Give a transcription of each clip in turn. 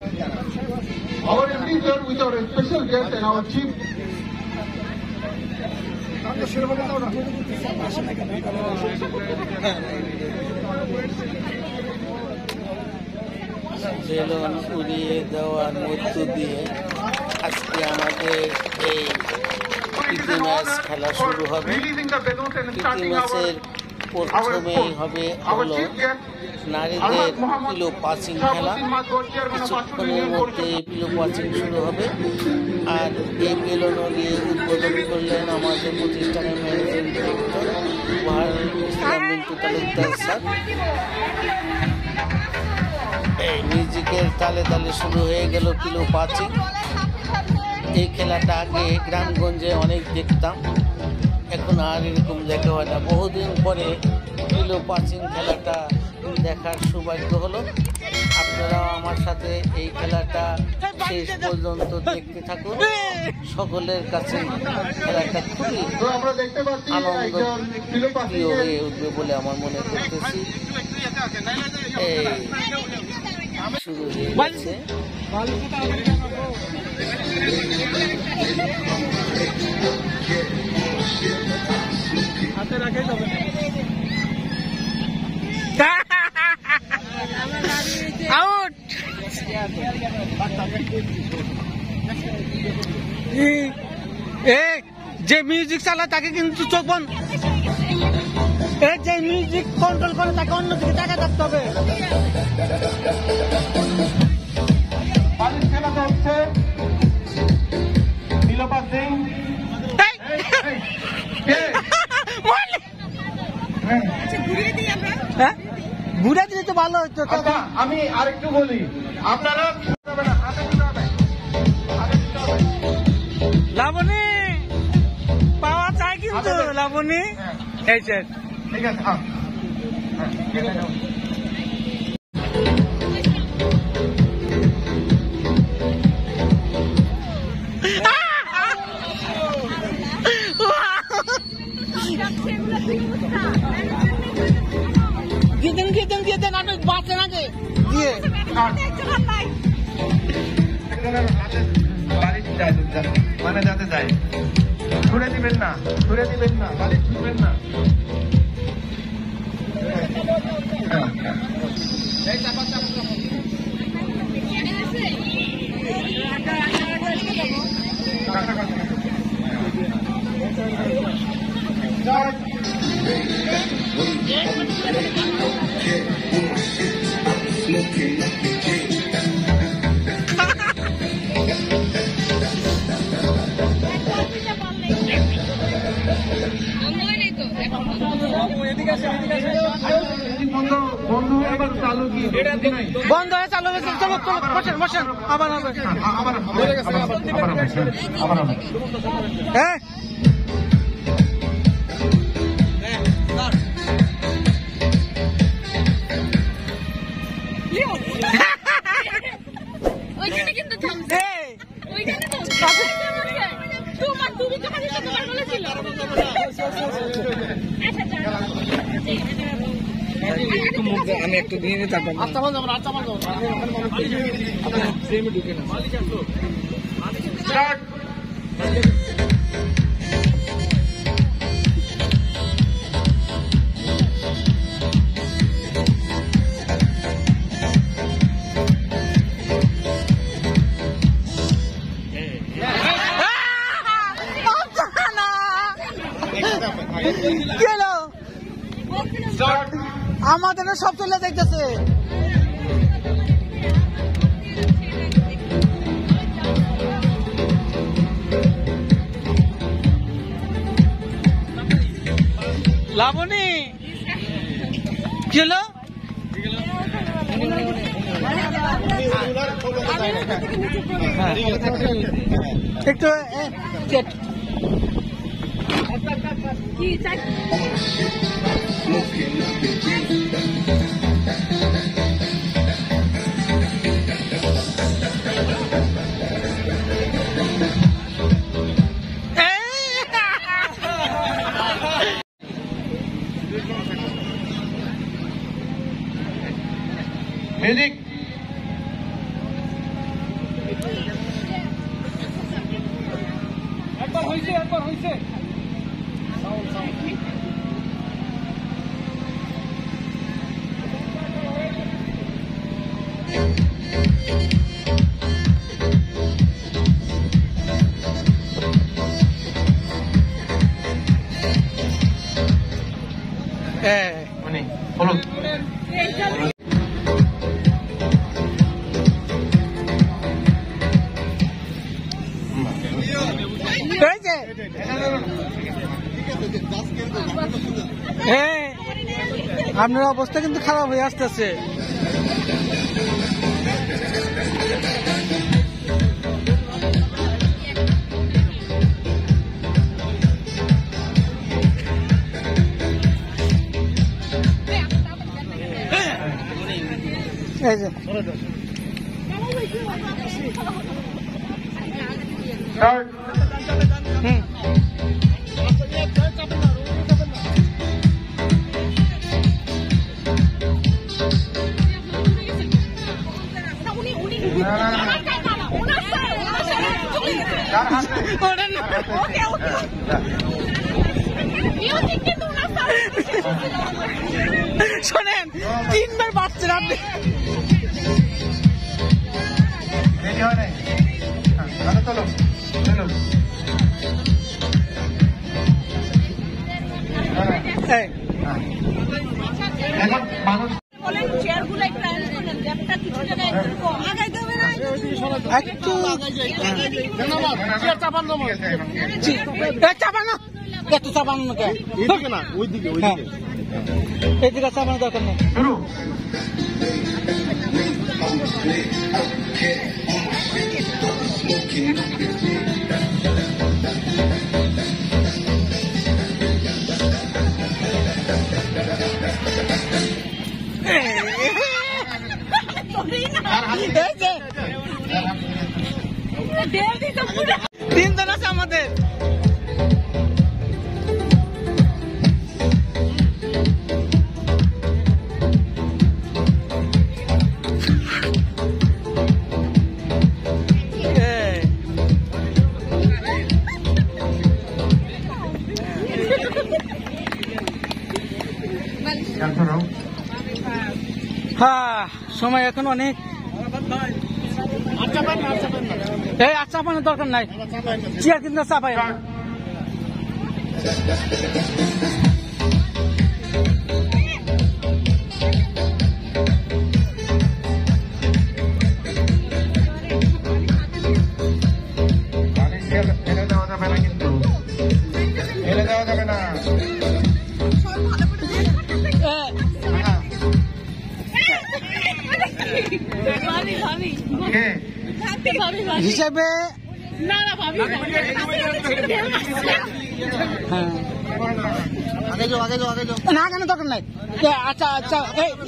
Our evening with our special guest and our chief. Balloon উড়িয়ে দেওয়ার মধ্য দিয়ে আজকে আমাদের এই প্রীতি ম্যাচ খেলা শুরু হবে। প্রীতি ম্যাচের প্রথমেই হবে হলো নারীদের পিলো পাচিং খেলা। কিছুক্ষণের মধ্যে পিলো পাচিং শুরু হবে। আর এই বেলুন উড়িয়ে উদ্বোধন করলেন আমাদের প্রতিষ্ঠানের managing director Islam Mintu Talukdar sir. এই মিউজিকের তালে তালে শুরু হয়ে গেল পিলো পাচিং। এই খেলাটা আগে গ্রামগঞ্জে অনেক দেখতাম, এখন আর এরকম দেখা হয় না। বহুদিন পরে পিলো পাচিং খেলাটা দেখার সৌভাগ্য হলো। আপনারাও আমার সাথে এই খেলাটা শেষ পর্যন্ত দেখতে থাকুন। সকলের কাছে খেলাটা খুবই আনন্দ প্রিয় হয়ে উঠবে বলে আমার মনে করতেছি। এই শুরু হয়ে গেছে। আউট যে মিউজিক চালায় তাকে কিন্তু চোখ বন্ধ, যে মিউজিক কন্ট্রোল করে তাকে অন্যদিকে তাকে থাকতে হবে। খেলাটা হচ্ছে পিলো পাচিং। ঘুরে দিলে তো ভালো হতো। আমি আরেকটু বলি, আপনারা লাবণী পাওয়া চাই কিন্তু লাবণী। এই ঠিক আছে। দিয়ে দেন আমি বাঁচেন আগে দিয়ে মানে যাতে যায় ঘুরে দিবেন না, বাড়ি ছুটবেন না। বন্ধ হয়ে চালু হয়েছে। চলো চলো বসেন বসেন। আবার হবে হ্যাঁ। আমি একটু দিয়ে নিতে পারবো। ঢুকে না আমাদের সব চলে যাইতেছে। লাবণী কি হলো? একটু মিউজিক উনি হলুদ আপনার অবস্থা কিন্তু খারাপ হয়ে আসতেছে। এই যে শোনেন 3 বার বাচ্চা আপনি একটু চাপানো না এদিকে চাপানো দরকার নেই। তিনজন আছে আমাদের। হ্যাঁ সময় এখন অনেক। এই আচ্ছা পানোর দরকার নাই, চেয়ার কিন্তু চাপাই হিসাবে না কেন দরকার নাই। আচ্ছা আচ্ছা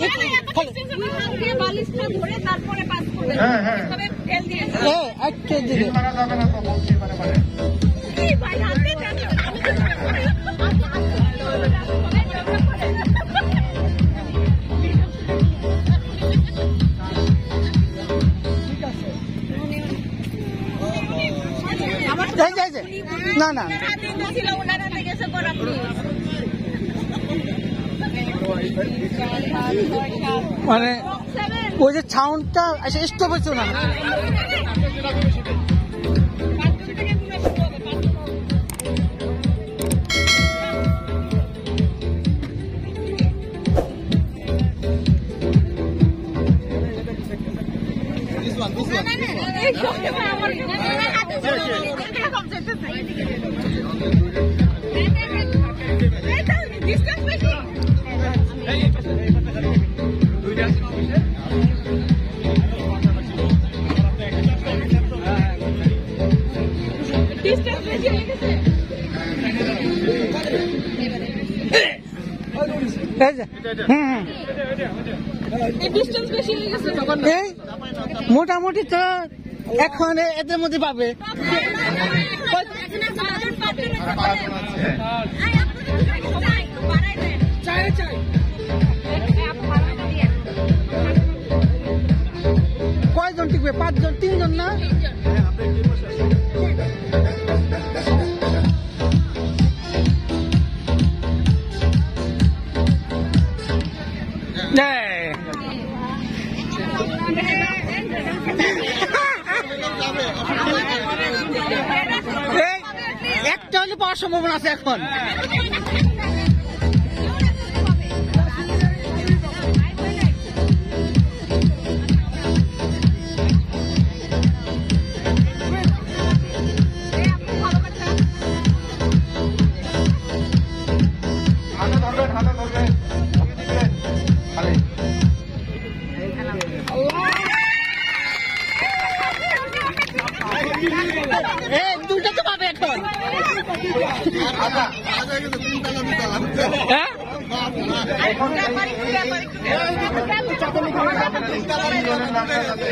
না না মানে ওই যে সাউন্ডটা স্টপ হয়েছে না। মোটামুটি তো এখন এদের মধ্যে পাবে। কয়জন টিকবে? 5 জন 3 জন না? পাওয়ার সম্ভাবনা আছে এখন। হাতে ধরবেন, হাতে ধরবেন, দিবেন খালি। দুইটা তো পাবে এখন। আচ্ছা হ্যাঁ এখন তিনজনের নামটা যাতে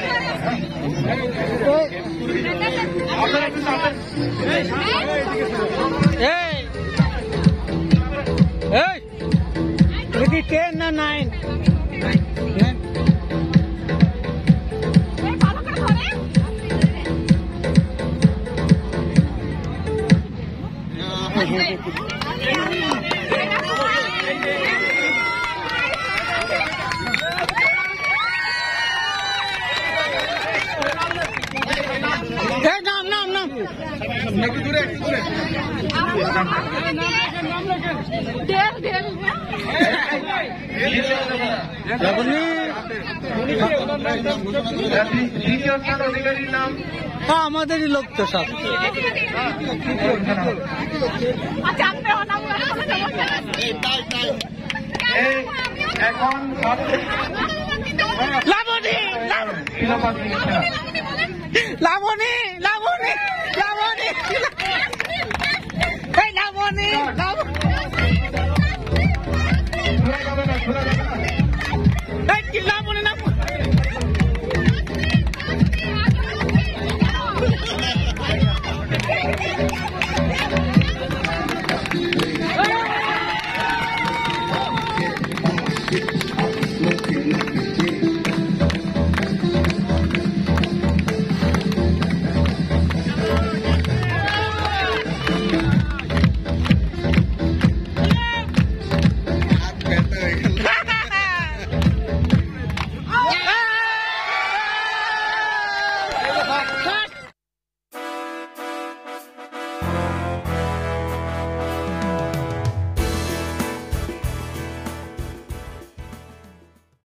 আপনারা একটু চাপেন। এই এই এটা কি 10 না 9? নাম একটু দূরে, একটু দূরে। দ্বিতীয় স্থান অধিকারীর নাম হ্যাঁ আমাদেরই লোক তো সব। এই এখন লাবণী লাবণী